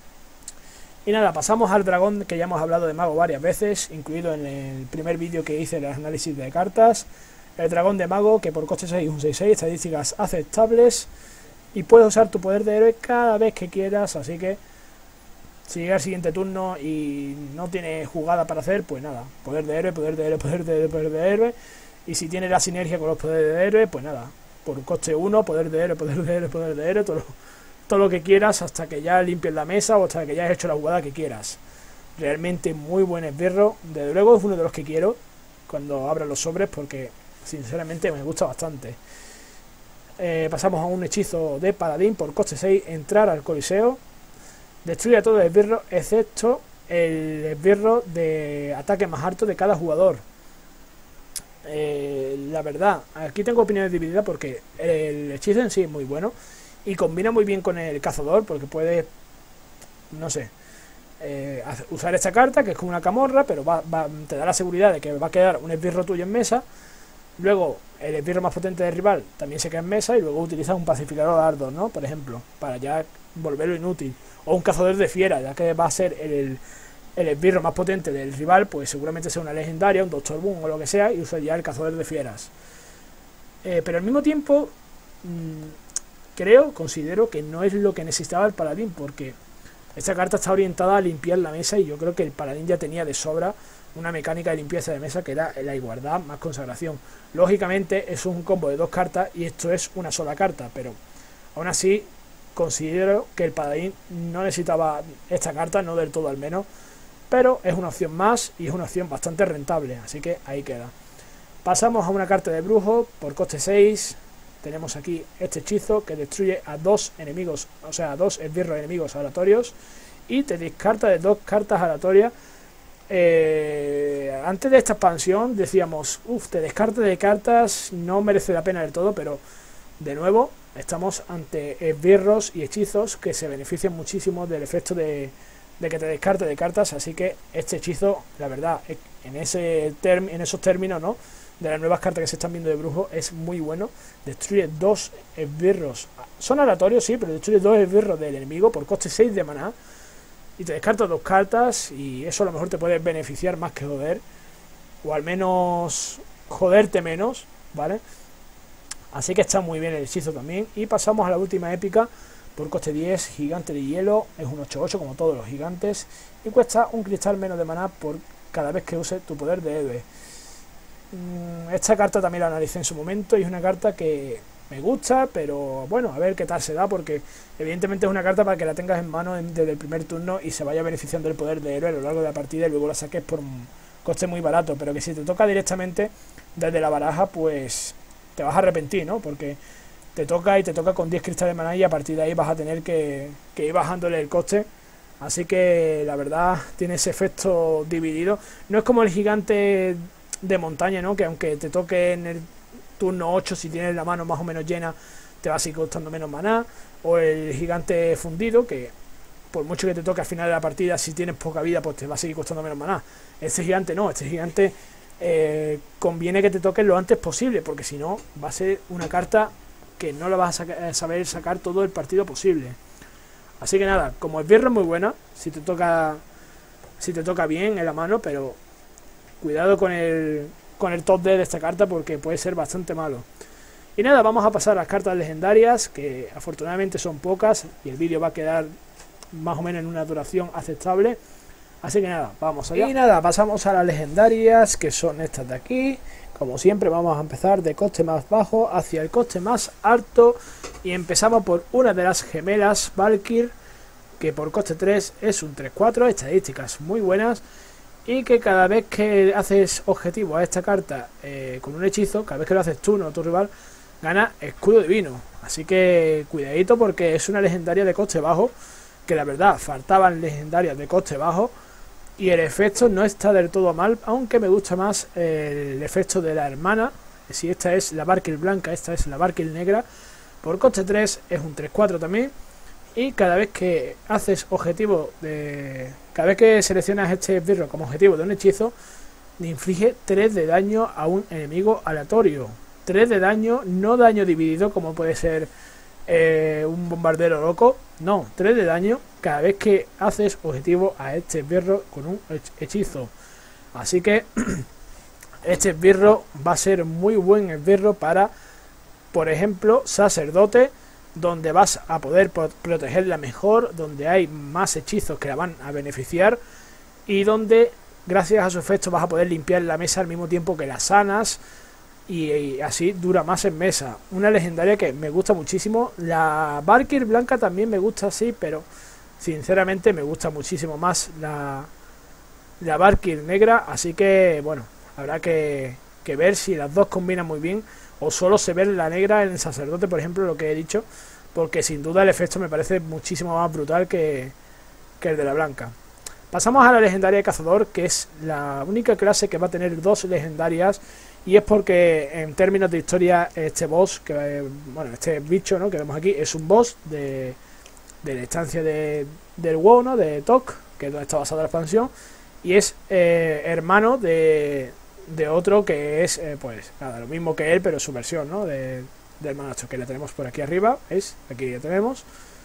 Y nada, pasamos al dragón, que ya hemos hablado de mago varias veces, incluido en el primer vídeo que hice el análisis de cartas. El dragón de mago, que por coste seis, un seis seis, estadísticas aceptables, y puedes usar tu poder de héroe cada vez que quieras, así que si llega el siguiente turno y no tiene jugada para hacer, pues nada, poder de héroe, poder de héroe, poder de héroe, poder de héroe, y si tiene la sinergia con los poderes de héroe, pues nada, por coste uno, poder de héroe, poder de héroe, poder de héroe, todo lo, todo lo que quieras hasta que ya limpies la mesa o hasta que ya hayas hecho la jugada que quieras. Realmente muy buen esbirro, desde luego es uno de los que quiero cuando abra los sobres porque sinceramente me gusta bastante. Eh, pasamos a un hechizo de paladín por coste seis, entrar al coliseo, destruye a todo el esbirro excepto el esbirro de ataque más alto de cada jugador. Eh, la verdad, aquí tengo opiniones divididas porque el hechizo en sí es muy bueno y combina muy bien con el cazador porque puede, no sé, eh, usar esta carta que es como una camorra, pero va, va, te da la seguridad de que va a quedar un esbirro tuyo en mesa. Luego el esbirro más potente del rival también se queda en mesa y luego utilizas un pacificador de dardos, ¿no? Por ejemplo, para ya volverlo inútil. O un cazador de fiera, ya que va a ser el, el esbirro más potente del rival, pues seguramente sea una legendaria, un Doctor Boom o lo que sea, y usa ya el cazador de fieras. Eh, pero al mismo tiempo, mmm, creo, considero que no es lo que necesitaba el paladín, porque esta carta está orientada a limpiar la mesa y yo creo que el paladín ya tenía de sobra una mecánica de limpieza de mesa que era la igualdad más consagración. Lógicamente es un combo de dos cartas y esto es una sola carta, pero aún así considero que el paladín no necesitaba esta carta, no del todo al menos, pero es una opción más y es una opción bastante rentable, así que ahí queda. Pasamos a una carta de brujo por coste seis. Tenemos aquí este hechizo que destruye a dos enemigos, o sea, a dos esbirros enemigos aleatorios y te descarta de dos cartas aleatorias. Eh, antes de esta expansión decíamos, uff, te descarte de cartas, no merece la pena del todo, pero de nuevo estamos ante esbirros y hechizos que se benefician muchísimo del efecto de, de que te descarte de cartas, así que este hechizo, la verdad, en, ese term, en esos términos, ¿no?, de las nuevas cartas que se están viendo de brujo, es muy bueno. Destruye dos esbirros, son aleatorios, sí, pero destruye dos esbirros del enemigo por coste seis de maná y te descartas dos cartas, y eso a lo mejor te puede beneficiar más que joder, o al menos joderte menos, ¿vale? Así que está muy bien el hechizo también. Y pasamos a la última épica por coste diez, gigante de hielo, es un ocho ocho como todos los gigantes, y cuesta un cristal menos de maná por cada vez que use tu poder de héroe. Esta carta también la analicé en su momento y es una carta que me gusta, pero bueno, a ver qué tal se da, porque evidentemente es una carta para que la tengas en mano desde el primer turno y se vaya beneficiando del poder de héroe a lo largo de la partida y luego la saques por un coste muy barato, pero que si te toca directamente desde la baraja, pues te vas a arrepentir, ¿no? Porque te toca y te toca con diez cristales de maná y a partir de ahí vas a tener que, que ir bajándole el coste. Así que la verdad tiene ese efecto dividido. No es como el gigante de montaña, ¿no?, que aunque te toque en el turno ocho, si tienes la mano más o menos llena, te va a seguir costando menos maná. O el gigante fundido, que por mucho que te toque al final de la partida, si tienes poca vida, pues te va a seguir costando menos maná. Este gigante no, este gigante eh, conviene que te toque lo antes posible, porque si no va a ser una carta que no la vas a saca, saber sacar todo el partido posible. Así que nada, como esbirro es muy buena, si te toca si te toca bien en la mano, pero cuidado con el con el top D de esta carta porque puede ser bastante malo. Y nada, vamos a pasar a las cartas legendarias, que afortunadamente son pocas y el vídeo va a quedar más o menos en una duración aceptable. Así que nada, vamos allá. Y nada, pasamos a las legendarias, que son estas de aquí. Como siempre vamos a empezar de coste más bajo hacia el coste más alto. Y empezamos por una de las gemelas Valkyr, que por coste tres es un tres cuatro, estadísticas muy buenas. Y que cada vez que haces objetivo a esta carta eh, con un hechizo, cada vez que lo haces tú, no tu rival, gana escudo divino. Así que cuidadito, porque es una legendaria de coste bajo, que la verdad faltaban legendarias de coste bajo. Y el efecto no está del todo mal, aunque me gusta más el efecto de la hermana. Si esta es la Valkyr blanca, esta es la Valkyr negra. Por coste tres es un tres cuatro también. Y cada vez que haces objetivo de... Cada vez que seleccionas este esbirro como objetivo de un hechizo, le inflige tres de daño a un enemigo aleatorio. tres de daño, no daño dividido como puede ser eh, un bombardero loco. No, tres de daño cada vez que haces objetivo a este esbirro con un hechizo. Así que este esbirro va a ser muy buen esbirro para, por ejemplo, sacerdote, donde vas a poder protegerla mejor, donde hay más hechizos que la van a beneficiar y donde gracias a su efecto vas a poder limpiar la mesa al mismo tiempo que la sanas y, y así dura más en mesa. Una legendaria que me gusta muchísimo. La Valkyr blanca también me gusta, sí, pero sinceramente me gusta muchísimo más la, la Valkyr negra, así que bueno, habrá que, que ver si las dos combinan muy bien o solo se ve la negra en el sacerdote, por ejemplo, lo que he dicho, porque sin duda el efecto me parece muchísimo más brutal que, que el de la blanca. Pasamos a la legendaria de cazador, que es la única clase que va a tener dos legendarias, y es porque en términos de historia este boss, que bueno, este bicho, ¿no?, que vemos aquí, es un boss de, de la instancia de, del WoW, ¿no?, de T O C, que es donde está basada la expansión, y es eh, hermano de... de otro que es, eh, pues, nada, lo mismo que él, pero su versión, ¿no?, de, del hermanastro, que la tenemos por aquí arriba, ¿veis? Aquí ya tenemos.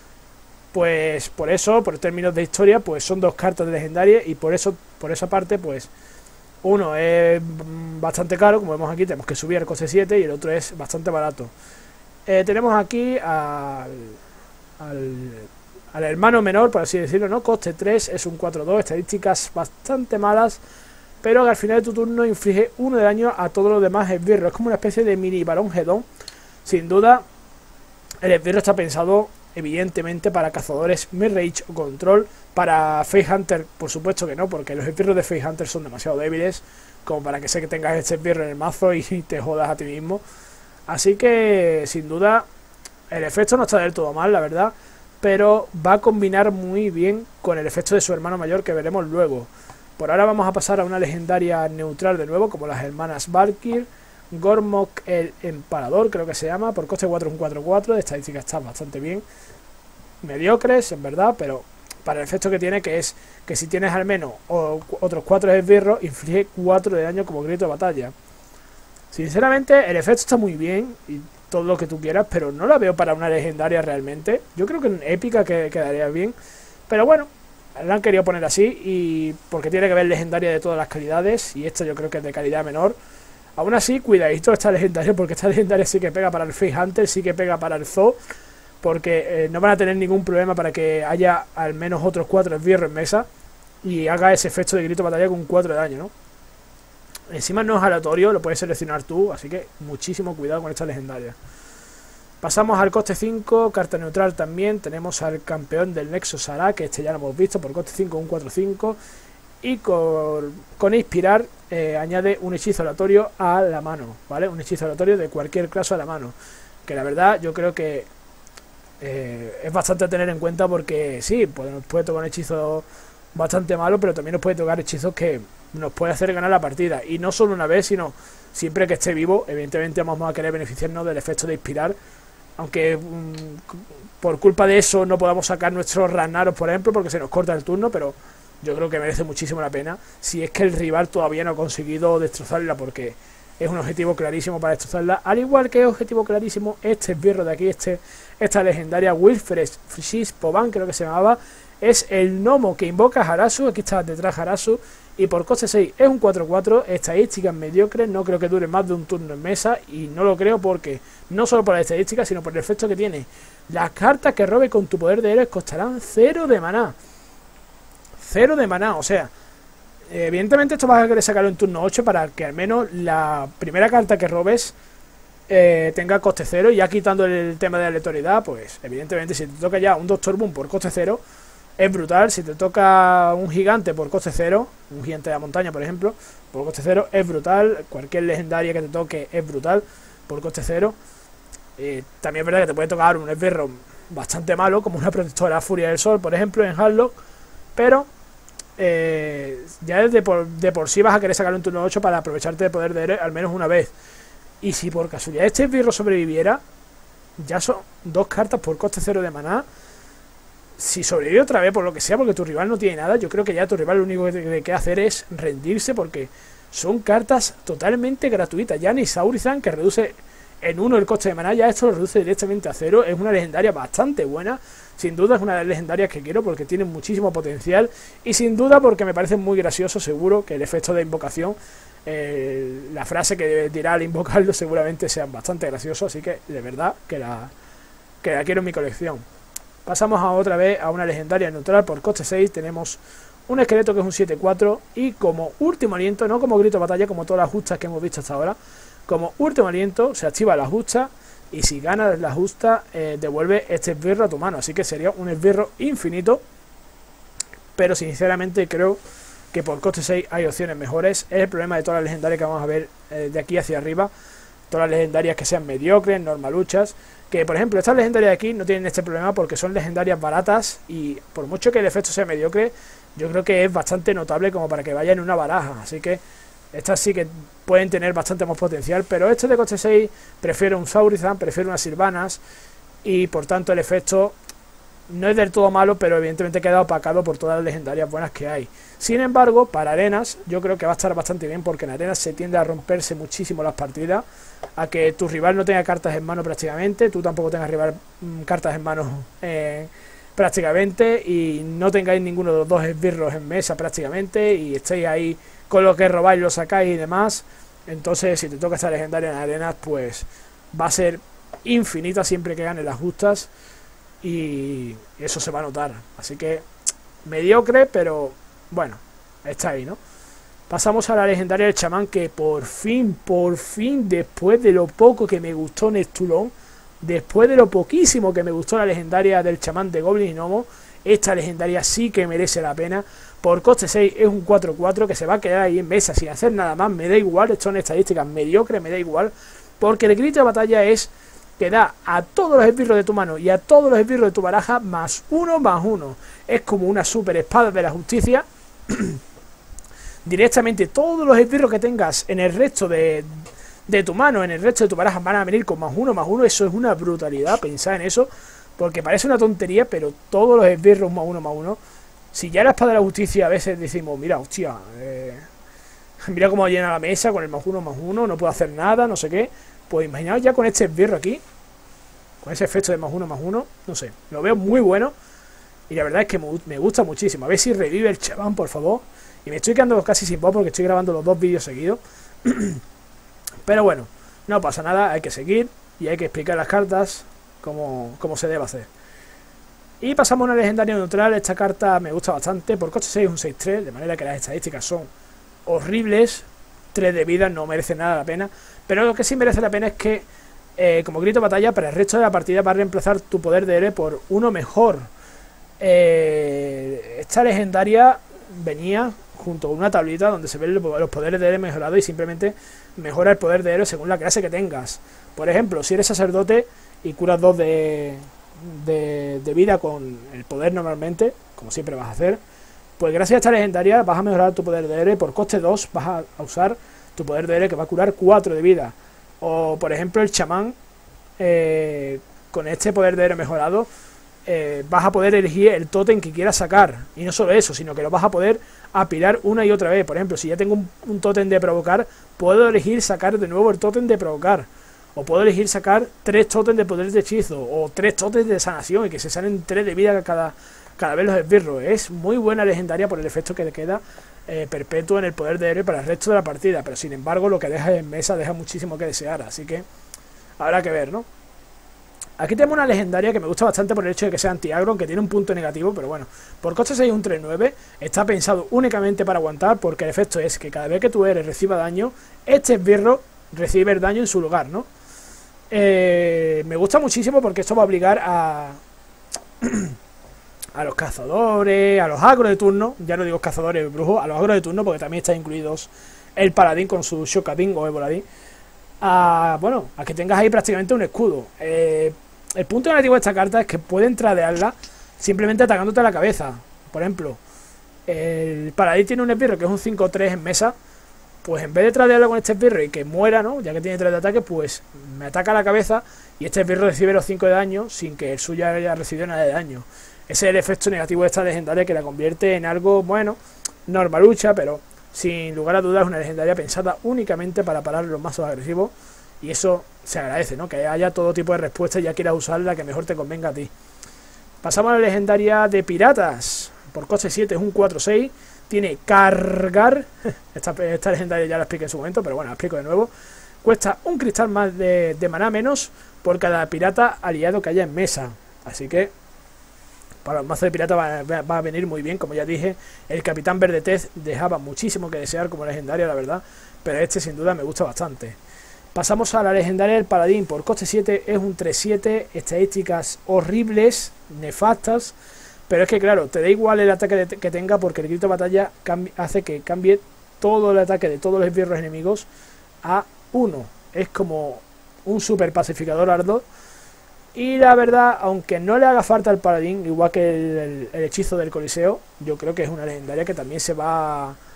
Pues, por eso, por términos de historia, pues son dos cartas de legendaria y por eso, por esa parte, pues, uno es bastante caro, como vemos aquí, tenemos que subir el coste siete y el otro es bastante barato. Eh, tenemos aquí al, al, al hermano menor, por así decirlo, ¿no? Coste tres, es un cuatro dos, estadísticas bastante malas, pero que al final de tu turno inflige uno de daño a todos los demás esbirros. Es como una especie de mini varón Gedón. Sin duda, el esbirro está pensado evidentemente para cazadores midrange o control. Para Face Hunter, por supuesto que no, porque los esbirros de Face Hunter son demasiado débiles como para que sé que tengas este esbirro en el mazo y te jodas a ti mismo. Así que, sin duda, el efecto no está del todo mal, la verdad, pero va a combinar muy bien con el efecto de su hermano mayor, que veremos luego. Por ahora vamos a pasar a una legendaria neutral de nuevo, como las hermanas Valkyr, Gormok el Empalador, creo que se llama, por coste cuatro, un cuatro cuatro, de estadística está bastante bien. Mediocres, en verdad, pero para el efecto que tiene, que es que si tienes al menos o, otros cuatro esbirros, inflige cuatro de daño como grito de batalla. Sinceramente, el efecto está muy bien y todo lo que tú quieras, pero no la veo para una legendaria realmente. Yo creo que en épica que, quedaría bien, pero bueno, la han querido poner así y porque tiene que ver legendaria de todas las calidades y esta yo creo que es de calidad menor. Aún así, cuidadito esta legendaria, porque esta legendaria sí que pega para el Face Hunter, sí que pega para el Zoo, porque eh, no van a tener ningún problema para que haya al menos otros cuatro esbirros en mesa y haga ese efecto de grito de batalla con cuatro de daño, ¿no? Encima no es aleatorio, lo puedes seleccionar tú, así que muchísimo cuidado con esta legendaria. Pasamos al coste cinco, carta neutral también, tenemos al campeón del Nexo Sara, que este ya lo hemos visto, por coste cinco, un cuatro cinco. Y con, con inspirar eh, añade un hechizo aleatorio a la mano, ¿vale? Un hechizo aleatorio de cualquier clase a la mano. Que la verdad yo creo que eh, es bastante a tener en cuenta porque sí, pues nos puede tocar un hechizo bastante malo, pero también nos puede tocar hechizos que nos puede hacer ganar la partida. Y no solo una vez, sino siempre que esté vivo, evidentemente vamos a querer beneficiarnos del efecto de inspirar. Aunque mmm, por culpa de eso no podamos sacar nuestros Ragnaros, por ejemplo, porque se nos corta el turno, pero yo creo que merece muchísimo la pena si es que el rival todavía no ha conseguido destrozarla, porque es un objetivo clarísimo para destrozarla, al igual que es objetivo clarísimo este esbirro de aquí, este esta legendaria Wilfred Shispoban, creo que se llamaba, es el gnomo que invoca a Harasu, aquí está detrás Harasu, y por coste seis es un cuatro cuatro, estadísticas mediocres, no creo que dure más de un turno en mesa, y no lo creo porque, no solo por las estadísticas, sino por el efecto que tiene. Las cartas que robe con tu poder de héroes costarán cero de maná. Cero de maná, o sea, evidentemente esto vas a querer sacarlo en turno ocho para que al menos la primera carta que robes eh, tenga coste cero. Y ya quitando el tema de aleatoriedad, pues evidentemente si te toca ya un Doctor Boom por coste cero es brutal. Si te toca un gigante por coste cero, un gigante de la montaña por ejemplo, por coste cero es brutal. Cualquier legendaria que te toque es brutal por coste cero. eh, También es verdad que te puede tocar un esbirro bastante malo, como una protectora Furia del Sol por ejemplo en Hardlock, pero Eh, ya de por, de por sí vas a querer sacar un turno ocho para aprovecharte de poder de héroe al menos una vez. Y si por casualidad este esbirro sobreviviera, ya son dos cartas por coste cero de maná. Si sobrevive otra vez por lo que sea, porque tu rival no tiene nada, yo creo que ya tu rival lo único que tiene que hacer es rendirse, porque son cartas totalmente gratuitas. Ya ni Saurizan, que reduce en uno el coste de maná, ya esto lo reduce directamente a cero. Es una legendaria bastante buena. Sin duda es una de las legendarias que quiero porque tiene muchísimo potencial. Y sin duda porque me parece muy gracioso, seguro, que el efecto de invocación, eh, la frase que dirá al invocarlo seguramente sean bastante graciosos. Así que de verdad que la, que la quiero en mi colección. Pasamos a otra vez a una legendaria neutral por coste seis. Tenemos un esqueleto que es un siete cuatro. Y como último aliento, no como grito de batalla como todas las justas que hemos visto hasta ahora, como último aliento se activa la justa. Y si ganas la justa, eh, devuelve este esbirro a tu mano. Así que sería un esbirro infinito. Pero sinceramente creo que por coste seis hay opciones mejores. Es el problema de todas las legendarias que vamos a ver eh, de aquí hacia arriba. Todas las legendarias que sean mediocres, normaluchas. Que por ejemplo estas legendarias de aquí no tienen este problema porque son legendarias baratas. Y por mucho que el efecto sea mediocre, yo creo que es bastante notable como para que vaya en una baraja. Así que estas sí que pueden tener bastante más potencial, pero este de coste seis prefiero un Saurizan, prefiero unas Sylvanas, y por tanto el efecto no es del todo malo, pero evidentemente queda opacado por todas las legendarias buenas que hay. Sin embargo, para arenas yo creo que va a estar bastante bien, porque en arenas se tiende a romperse muchísimo las partidas, a que tu rival no tenga cartas en mano prácticamente, tú tampoco tengas rival mmm, cartas en mano eh, prácticamente, y no tengáis ninguno de los dos esbirros en mesa prácticamente, y estéis ahí con lo que robáis, lo sacáis y demás. Entonces si te toca esta legendaria en arenas, pues va a ser infinita siempre que gane las justas, y eso se va a notar. Así que mediocre, pero bueno, está ahí, ¿no? Pasamos a la legendaria del chamán, que por fin, por fin, después de lo poco que me gustó Nestulón, después de lo poquísimo que me gustó la legendaria del chamán de Goblin y Gnomo, esta legendaria sí que merece la pena. Por coste seis es un cuatro cuatro que se va a quedar ahí en mesa sin hacer nada más. Me da igual, esto son estadísticas mediocres, me da igual. Porque el grito de batalla es que da a todos los esbirros de tu mano y a todos los esbirros de tu baraja más uno más uno. Es como una super espada de la justicia. Directamente todos los esbirros que tengas en el resto de, de tu mano en el resto de tu baraja van a venir con más uno, más uno. Eso es una brutalidad, pensar en eso, porque parece una tontería, pero todos los esbirros más uno, más uno. Si ya la espada de la justicia a veces decimos, mira, hostia, eh, mira cómo llena la mesa con el más uno, más uno, no puedo hacer nada, no sé qué. Pues imaginaos ya con este esbirro aquí, con ese efecto de más uno, más uno, no sé, lo veo muy bueno. Y la verdad es que me gusta muchísimo. A ver si revive el chamán, por favor. Y me estoy quedando casi sin voz porque estoy grabando los dos vídeos seguidos. Pero bueno, no pasa nada, hay que seguir y hay que explicar las cartas como, como se debe hacer. Y pasamos a una legendaria neutral. Esta carta me gusta bastante. Por coste seis, un seis tres, de manera que las estadísticas son horribles. tres de vida, no merece nada la pena. Pero lo que sí merece la pena es que, eh, como grito de batalla, para el resto de la partida va a reemplazar tu poder de héroe por uno mejor. Eh, esta legendaria venía junto con una tablita donde se ven los poderes de héroe mejorados y simplemente mejora el poder de héroe según la clase que tengas. Por ejemplo, si eres sacerdote y curas dos de, de, de vida con el poder normalmente, como siempre vas a hacer, pues gracias a esta legendaria vas a mejorar tu poder de héroe. Por coste dos vas a, a usar tu poder de héroe que va a curar cuatro de vida. O por ejemplo el chamán, eh, con este poder de héroe mejorado, Eh, vas a poder elegir el tótem que quieras sacar. Y no solo eso, sino que lo vas a poder apilar una y otra vez. Por ejemplo, si ya tengo un, un tótem de provocar, puedo elegir sacar de nuevo el tótem de provocar. O puedo elegir sacar tres tótems de poder de hechizo. O tres tótems de sanación. Y que se salen tres de vida cada, cada vez los esbirros. Es muy buena legendaria por el efecto que te queda eh, perpetuo en el poder de héroe para el resto de la partida. Pero sin embargo, lo que deja en mesa deja muchísimo que desear. Así que habrá que ver, ¿no? Aquí tenemos una legendaria que me gusta bastante por el hecho de que sea anti-agro, aunque tiene un punto negativo, pero bueno. Por coste seis, un tres nueve, está pensado únicamente para aguantar, porque el efecto es que cada vez que tu héroe reciba daño, este esbirro recibe el daño en su lugar, ¿no? Eh, me gusta muchísimo porque esto va a obligar a... a los cazadores, a los agros de turno, ya no digo cazadores brujos, a los agros de turno, porque también está incluidos el paladín con su Shokadin o Eboladín, a, bueno, a que tengas ahí prácticamente un escudo. Eh, el punto negativo de esta carta es que pueden tradearla simplemente atacándote a la cabeza. Por ejemplo, el paladín tiene un esbirro que es un cinco tres en mesa, pues en vez de tradearlo con este esbirro y que muera, ¿no? Ya que tiene tres de ataque, pues me ataca a la cabeza y este esbirro recibe los cinco de daño sin que el suyo haya recibido nada de daño. Ese es el efecto negativo de esta legendaria, que la convierte en algo, bueno, normalucha, pero sin lugar a dudas es una legendaria pensada únicamente para parar los mazos agresivos. Y eso se agradece, ¿no? Que haya todo tipo de respuestas y ya quieras usar la que mejor te convenga a ti. Pasamos a la legendaria de piratas. Por coste siete es un cuatro seis. Tiene cargar. Esta, esta legendaria ya la expliqué en su momento, pero bueno, la explico de nuevo. Cuesta un cristal más de, de maná menos por cada pirata aliado que haya en mesa. Así que para los mazos de pirata va, va a venir muy bien. Como ya dije, el Capitán Verde Tez dejaba muchísimo que desear como legendaria, la verdad. Pero este sin duda me gusta bastante. Pasamos a la legendaria del paladín. Por coste siete es un tres siete. Estadísticas horribles, nefastas. Pero es que claro, te da igual el ataque de, que tenga, porque el grito de batalla hace que cambie todo el ataque de todos los esbirros enemigos a uno. Es como un super pacificador ardor. Y la verdad, aunque no le haga falta al paladín, igual que el, el, el hechizo del coliseo, yo creo que es una legendaria que también se va a,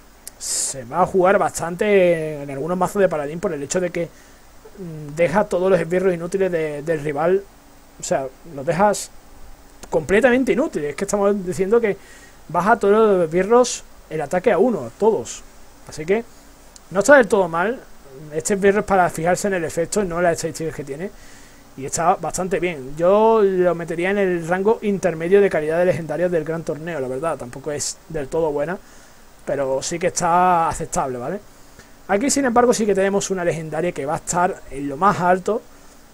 se va a jugar bastante en algunos mazos de paladín, por el hecho de que mmm, deja todos los esbirros inútiles de, del rival. O sea, los dejas completamente inútiles. Es que estamos diciendo que baja todos los esbirros el ataque a uno, todos. Así que no está del todo mal. Este esbirro es para fijarse en el efecto, no en las estadísticas que tiene. Y está bastante bien. Yo lo metería en el rango intermedio de calidad de legendarios del gran torneo, la verdad. Tampoco es del todo buena, pero sí que está aceptable, ¿vale? Aquí, sin embargo, sí que tenemos una legendaria que va a estar en lo más alto.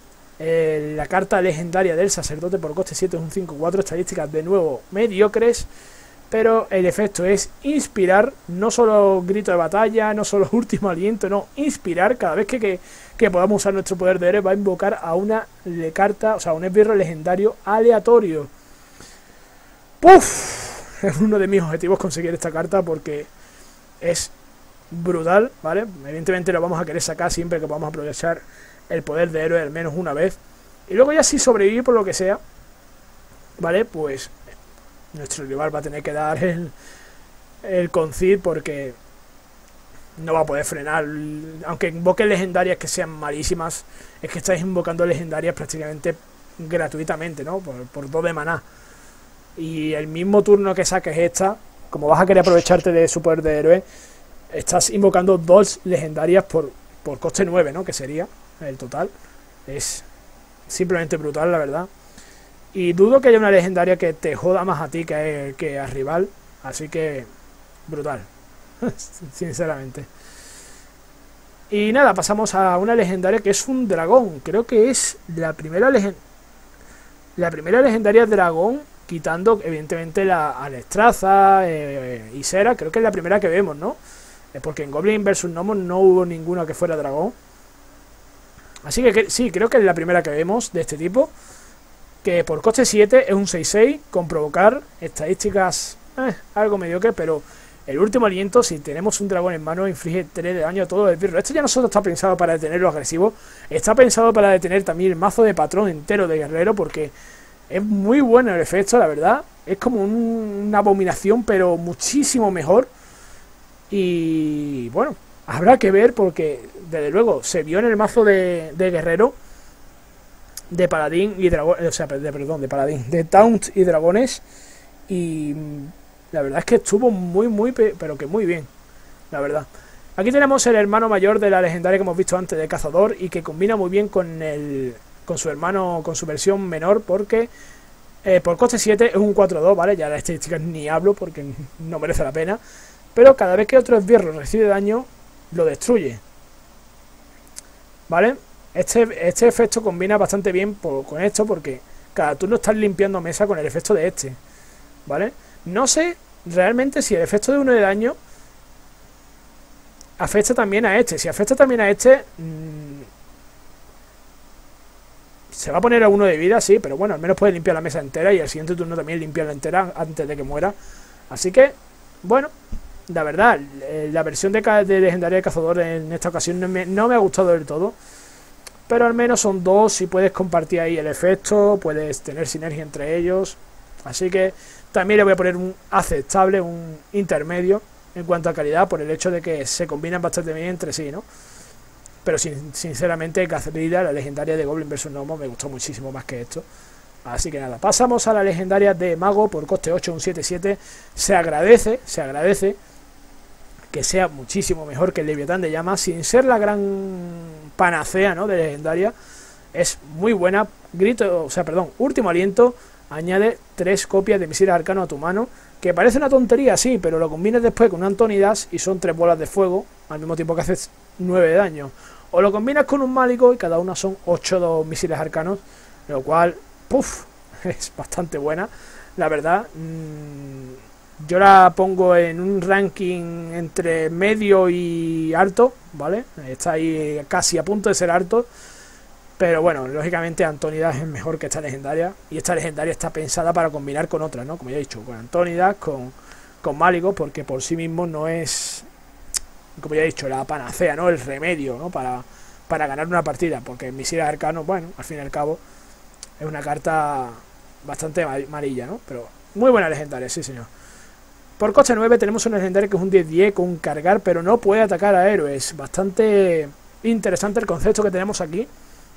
Eh, la carta legendaria del sacerdote por coste siete es un cinco cuatro. Estadísticas de nuevo mediocres, pero el efecto es inspirar. No solo grito de batalla, no solo último aliento, no, inspirar. Cada vez que, que, que podamos usar nuestro poder de héroe va a invocar a una le carta, o sea, un esbirro legendario aleatorio. ¡Puf! Es uno de mis objetivos conseguir esta carta porque es brutal, ¿vale? Evidentemente lo vamos a querer sacar siempre que podamos aprovechar el poder de héroe al menos una vez. Y luego ya si sobrevivir por lo que sea, ¿vale? Pues nuestro rival va a tener que dar el, el concede, porque no va a poder frenar. Aunque invoquen legendarias que sean malísimas, es que estáis invocando legendarias prácticamente gratuitamente, ¿no? Por, por dos de maná. Y el mismo turno que saques esta, como vas a querer aprovecharte de su poder de héroe, estás invocando dos legendarias por, por coste nueve, ¿no? Que sería el total. Es simplemente brutal, la verdad. Y dudo que haya una legendaria que te joda más a ti que, que al rival. Así que brutal. Sinceramente. Y nada, pasamos a una legendaria que es un dragón. Creo que es la primera legen la primera legendaria dragón, quitando evidentemente la Alestraza eh, y Sera. Creo que es la primera que vemos, ¿no? Eh, porque en Goblin versus Gnomos no hubo ninguna que fuera dragón. Así que, que sí, creo que es la primera que vemos de este tipo. Que por coste siete es un seis seis con provocar estadísticas eh, algo mediocre, pero el último aliento, si tenemos un dragón en mano, inflige tres de daño a todo el birro. Esto ya no solo está pensado para detener lo agresivo, está pensado para detener también el mazo de patrón entero de guerrero, porque es muy bueno el efecto, la verdad. Es como un, una abominación, pero muchísimo mejor. Y bueno, habrá que ver, porque desde luego se vio en el mazo de, de guerrero, de paladín y dragón, o sea, de, perdón, de paladín, de taunt y dragones, y la verdad es que estuvo muy, muy, pero que muy bien, la verdad. Aquí tenemos el hermano mayor de la legendaria que hemos visto antes de Cazador, y que combina muy bien con el con su hermano, con su versión menor, porque eh, por coste siete es un cuatro dos, ¿vale? Ya las estadísticas ni hablo porque no merece la pena, pero cada vez que otro esbirro recibe daño, lo destruye, ¿vale? Este, este efecto combina bastante bien por, con esto, porque cada turno estás limpiando mesa con el efecto de este, ¿vale? No sé realmente si el efecto de uno de daño afecta también a este. Si afecta también a este, mmm, se va a poner a uno de vida, sí, pero bueno, al menos puede limpiar la mesa entera, y el siguiente turno también limpiar la entera antes de que muera. Así que, bueno, la verdad, la versión de, de legendaria de Cazador en esta ocasión no me, no me ha gustado del todo. Pero al menos son dos y puedes compartir ahí el efecto, puedes tener sinergia entre ellos. Así que también le voy a poner un aceptable, un intermedio en cuanto a calidad, por el hecho de que se combinan bastante bien entre sí, ¿no? Pero sin, sinceramente, Cazadrilla, la legendaria de Goblin versus Gnomo, me gustó muchísimo más que esto. Así que nada, pasamos a la legendaria de Mago por coste ocho, un siete siete. Se agradece, se agradece que sea muchísimo mejor que el Leviatán de Llama, sin ser la gran panacea, ¿no?, de legendaria. Es muy buena. Grito, o sea, perdón, Último Aliento añade tres copias de misiles arcanos a tu mano, que parece una tontería, sí, pero lo combinas después con un Antonidas y son tres bolas de fuego, al mismo tiempo que haces nueve de daño. O lo combinas con un Málico y cada una son ocho misiles arcanos, lo cual, puff, es bastante buena, la verdad. Mmm, Yo la pongo en un ranking entre medio y alto, ¿vale? Está ahí casi a punto de ser alto. Pero bueno, lógicamente Antonidas es mejor que esta legendaria. Y esta legendaria está pensada para combinar con otras, ¿no? Como ya he dicho, con Antonidas, con, con Málico, porque por sí mismo no es, como ya he dicho, la panacea, ¿no? El remedio, ¿no? Para, para ganar una partida. Porque Misiles Arcanos, bueno, al fin y al cabo, es una carta bastante amarilla, ¿no? Pero muy buena legendaria, sí señor. Por coste nueve tenemos una legendaria que es un diez diez con cargar, pero no puede atacar a héroes. Bastante interesante el concepto que tenemos aquí,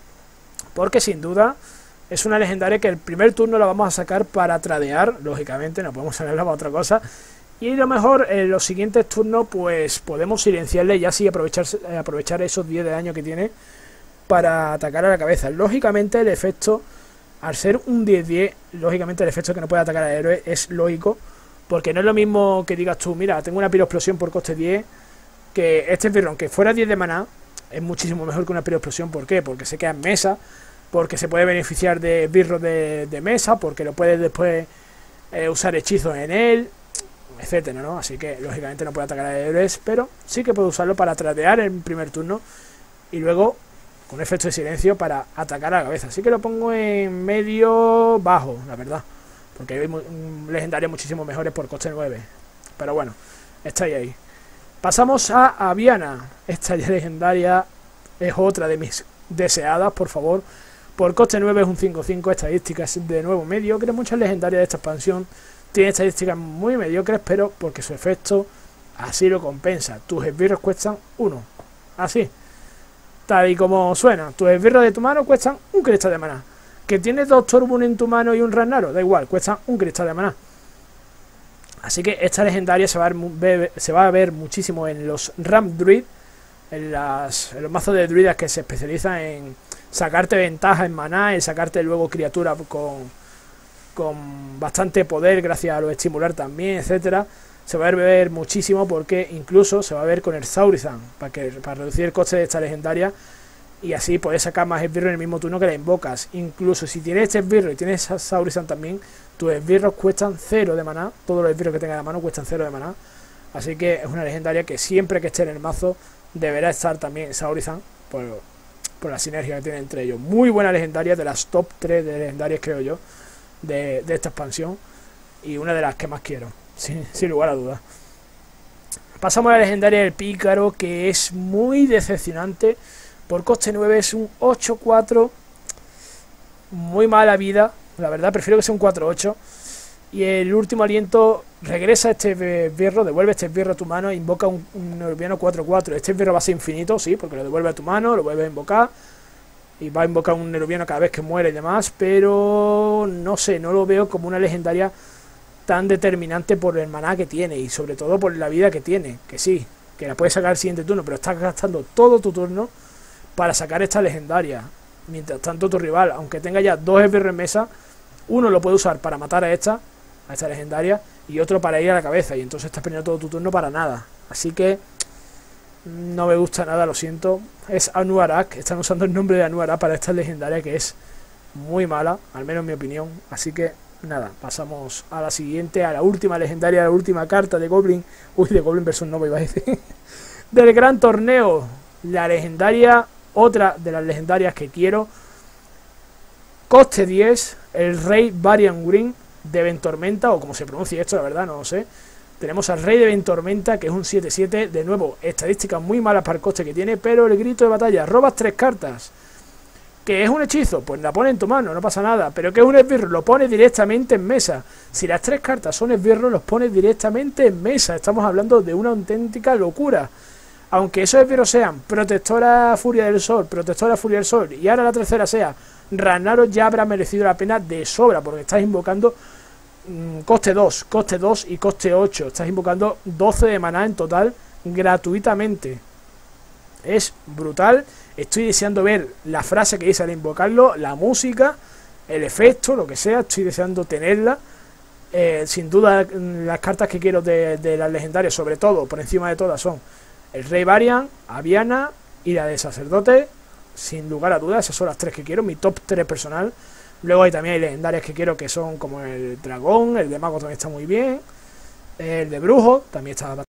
porque sin duda es una legendaria que el primer turno la vamos a sacar para tradear, lógicamente, no podemos sacarla para otra cosa. Y a lo mejor en los siguientes turnos pues podemos silenciarle y así aprovechar, aprovechar esos diez de daño que tiene para atacar a la cabeza. Lógicamente el efecto, al ser un diez diez, lógicamente el efecto que no puede atacar a héroes es lógico. Porque no es lo mismo que digas tú, mira, tengo una piroexplosión por coste diez, que este esbirro, aunque fuera diez de maná, es muchísimo mejor que una piroexplosión. ¿Por qué? Porque se queda en mesa, porque se puede beneficiar de esbirros de, de mesa, porque lo puedes después eh, usar hechizos en él, etcétera, ¿no? Así que, lógicamente, no puede atacar a héroes, pero sí que puede usarlo para tradear en primer turno y luego, con efecto de silencio, para atacar a la cabeza. Así que lo pongo en medio bajo, la verdad. Porque hay legendarias muchísimo mejores por coste nueve. Pero bueno, está ahí, ahí. Pasamos a Aviana. Esta legendaria es otra de mis deseadas, por favor. Por coste nueve es un cinco cinco. Estadísticas de nuevo mediocre. Muchas legendarias de esta expansión tienen estadísticas muy mediocres, pero porque su efecto así lo compensa. Tus esbirros cuestan uno. Así. Tal y como suena. Tus esbirros de tu mano cuestan un cristal de maná. Que tienes dos Torbun en tu mano y un Ragnarok, da igual, cuestan un cristal de maná. Así que esta legendaria se va a ver, se va a ver muchísimo en los Ramp Druid, en, las, en los mazos de druidas que se especializan en sacarte ventaja en maná, en sacarte luego criaturas con, con bastante poder gracias a lo estimular también, etcétera. Se va a ver muchísimo porque incluso se va a ver con el Saurizan, para, que, para reducir el coste de esta legendaria. Y así puedes sacar más esbirros en el mismo turno que la invocas. Incluso si tienes este esbirro y tienes a Saurizan también, tus esbirros cuestan cero de maná. Todos los esbirros que tengas en la mano cuestan cero de maná. Así que es una legendaria que siempre que esté en el mazo deberá estar también Saurizan por, por la sinergia que tiene entre ellos. Muy buena legendaria, de las top tres de legendarias creo yo de, de esta expansión. Y una de las que más quiero, sin, sin lugar a dudas. Pasamos a la legendaria del Pícaro, que es muy decepcionante. Por coste nueve es un ocho cuatro, muy mala vida, la verdad prefiero que sea un cuatro ocho. Y el último aliento regresa este esbirro, devuelve este esbirro a tu mano e invoca un, un neurobiano cuatro cuatro. Este esbirro va a ser infinito, sí, porque lo devuelve a tu mano, lo vuelve a invocar y va a invocar un neurobiano cada vez que muere y demás, pero no sé, no lo veo como una legendaria tan determinante por el maná que tiene y sobre todo por la vida que tiene, que sí, que la puedes sacar al siguiente turno, pero estás gastando todo tu turno para sacar esta legendaria. Mientras tanto tu rival, aunque tenga ya dos esbirros en mesa, uno lo puede usar para matar a esta a esta legendaria y otro para ir a la cabeza, y entonces estás perdiendo todo tu turno para nada. Así que no me gusta nada, lo siento. Es Anuarak, están usando el nombre de Anuarak para esta legendaria que es muy mala, al menos en mi opinión. Así que nada, pasamos a la siguiente, a la última legendaria, la última carta de Goblin, uy, de Goblin versus Nova iba a decir, del gran torneo, la legendaria. Otra de las legendarias que quiero, coste diez, el Rey Varian Green de Ventormenta, o como se pronuncia esto, la verdad no lo sé. Tenemos al Rey de Ventormenta, que es un siete siete, de nuevo, estadísticas muy malas para el coste que tiene, pero el grito de batalla, robas tres cartas. ¿Que es un hechizo? Pues la pone en tu mano, no pasa nada. Pero que es un esbirro, lo pone directamente en mesa. Si las tres cartas son esbirros, los pone directamente en mesa. Estamos hablando de una auténtica locura. Aunque esos esbirros sean Protectora Furia del Sol, Protectora Furia del Sol, y ahora la tercera sea Ragnarok, ya habrá merecido la pena de sobra, porque estás invocando mmm, coste dos, coste dos y coste ocho. Estás invocando doce de maná en total gratuitamente. Es brutal. Estoy deseando ver la frase que dice al invocarlo, la música, el efecto, lo que sea. Estoy deseando tenerla. Eh, sin duda, las cartas que quiero de, de las legendarias, sobre todo, por encima de todas, son el Rey Varian, Aviana y la de Sacerdote. Sin lugar a dudas, esas son las tres que quiero, mi top tres personal. Luego hay también hay legendarias que quiero, que son como el Dragón, el de Mago también está muy bien, el de Brujo también está